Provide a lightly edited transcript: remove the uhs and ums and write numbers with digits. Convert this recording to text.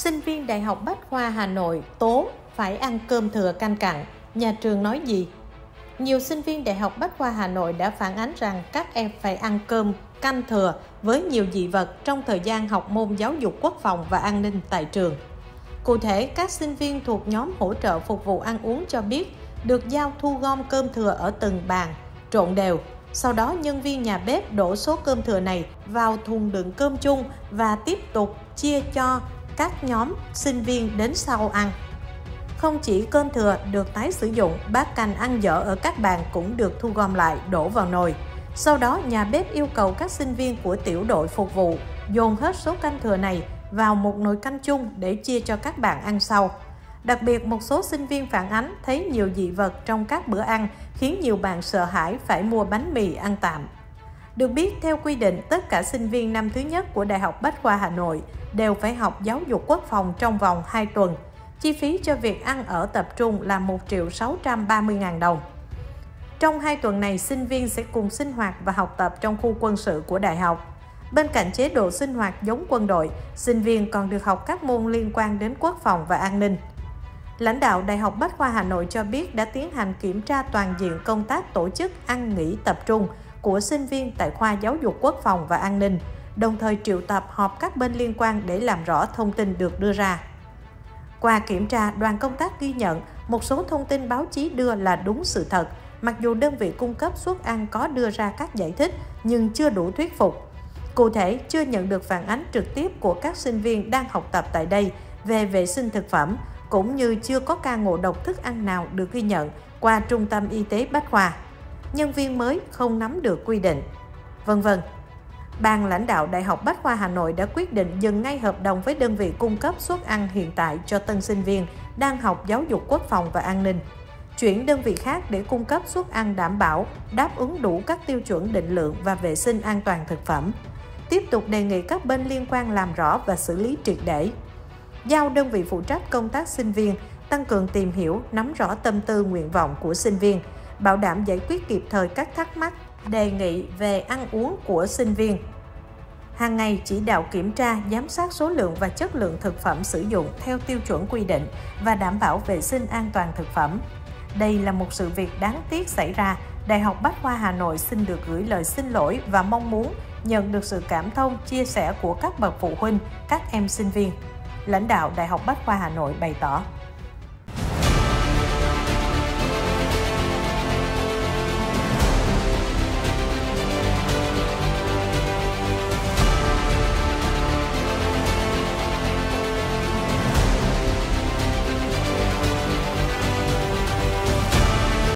Sinh viên Đại học Bách khoa Hà Nội tố phải ăn cơm thừa canh cặn, nhà trường nói gì? Nhiều sinh viên Đại học Bách khoa Hà Nội đã phản ánh rằng các em phải ăn cơm canh thừa với nhiều dị vật trong thời gian học môn giáo dục quốc phòng và an ninh tại trường. Cụ thể, các sinh viên thuộc nhóm hỗ trợ phục vụ ăn uống cho biết được giao thu gom cơm thừa ở từng bàn, trộn đều. Sau đó, nhân viên nhà bếp đổ số cơm thừa này vào thùng đựng cơm chung và tiếp tục chia cho các nhóm sinh viên đến sau ăn. Không chỉ cơm thừa được tái sử dụng, bát canh ăn dở ở các bàn cũng được thu gom lại, đổ vào nồi. Sau đó, nhà bếp yêu cầu các sinh viên của tiểu đội phục vụ dồn hết số canh thừa này vào một nồi canh chung để chia cho các bạn ăn sau. Đặc biệt, một số sinh viên phản ánh thấy nhiều dị vật trong các bữa ăn khiến nhiều bạn sợ hãi phải mua bánh mì ăn tạm. Được biết, theo quy định, tất cả sinh viên năm thứ nhất của Đại học Bách khoa Hà Nội đều phải học giáo dục quốc phòng trong vòng 2 tuần. Chi phí cho việc ăn ở tập trung là 1.630.000 đồng. Trong 2 tuần này, sinh viên sẽ cùng sinh hoạt và học tập trong khu quân sự của đại học. Bên cạnh chế độ sinh hoạt giống quân đội, sinh viên còn được học các môn liên quan đến quốc phòng và an ninh. Lãnh đạo Đại học Bách khoa Hà Nội cho biết đã tiến hành kiểm tra toàn diện công tác tổ chức ăn nghỉ tập trung của sinh viên tại khoa giáo dục quốc phòng và an ninh, đồng thời triệu tập họp các bên liên quan để làm rõ thông tin được đưa ra. Qua kiểm tra, đoàn công tác ghi nhận một số thông tin báo chí đưa là đúng sự thật, mặc dù đơn vị cung cấp suất ăn có đưa ra các giải thích nhưng chưa đủ thuyết phục. Cụ thể, chưa nhận được phản ánh trực tiếp của các sinh viên đang học tập tại đây về vệ sinh thực phẩm, cũng như chưa có ca ngộ độc thức ăn nào được ghi nhận qua Trung tâm Y tế Bách khoa. Nhân viên mới không nắm được quy định, vân vân. Ban lãnh đạo Đại học Bách khoa Hà Nội đã quyết định dừng ngay hợp đồng với đơn vị cung cấp suất ăn hiện tại cho tân sinh viên đang học giáo dục quốc phòng và an ninh, chuyển đơn vị khác để cung cấp suất ăn đảm bảo, đáp ứng đủ các tiêu chuẩn định lượng và vệ sinh an toàn thực phẩm. Tiếp tục đề nghị các bên liên quan làm rõ và xử lý triệt để. Giao đơn vị phụ trách công tác sinh viên tăng cường tìm hiểu, nắm rõ tâm tư nguyện vọng của sinh viên, bảo đảm giải quyết kịp thời các thắc mắc, đề nghị về ăn uống của sinh viên. Hàng ngày chỉ đạo kiểm tra, giám sát số lượng và chất lượng thực phẩm sử dụng theo tiêu chuẩn quy định và đảm bảo vệ sinh an toàn thực phẩm. Đây là một sự việc đáng tiếc xảy ra. Đại học Bách khoa Hà Nội xin được gửi lời xin lỗi và mong muốn nhận được sự cảm thông, chia sẻ của các bậc phụ huynh, các em sinh viên. Lãnh đạo Đại học Bách khoa Hà Nội bày tỏ.